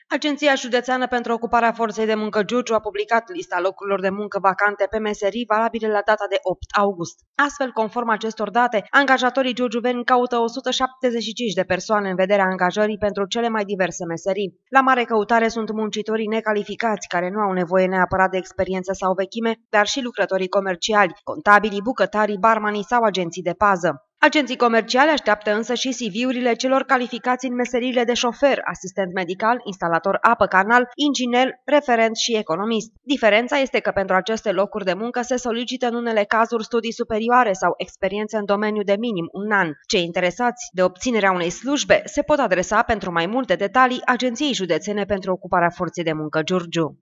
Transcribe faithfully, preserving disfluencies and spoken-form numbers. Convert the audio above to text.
Agenția Județeană pentru Ocuparea Forței de Muncă Giurgiu a publicat lista locurilor de muncă vacante pe meserii valabile la data de opt august. Astfel, conform acestor date, angajatorii giurgiuveni caută o sută șaptezeci și cinci de persoane în vederea angajării pentru cele mai diverse meserii. La mare căutare sunt muncitorii necalificați, care nu au nevoie neapărat de experiență sau vechime, dar și lucrătorii comerciali, contabilii, bucătarii, barmanii sau agenții de pază. Agenții comerciali așteaptă însă și C V-urile celor calificați în meseriile de șofer, asistent medical, instalator apă-canal, inginer, referent și economist. Diferența este că pentru aceste locuri de muncă se solicită în unele cazuri studii superioare sau experiență în domeniu de minim un an. Cei interesați de obținerea unei slujbe se pot adresa pentru mai multe detalii Agenției Județene pentru Ocuparea Forței de Muncă Giurgiu.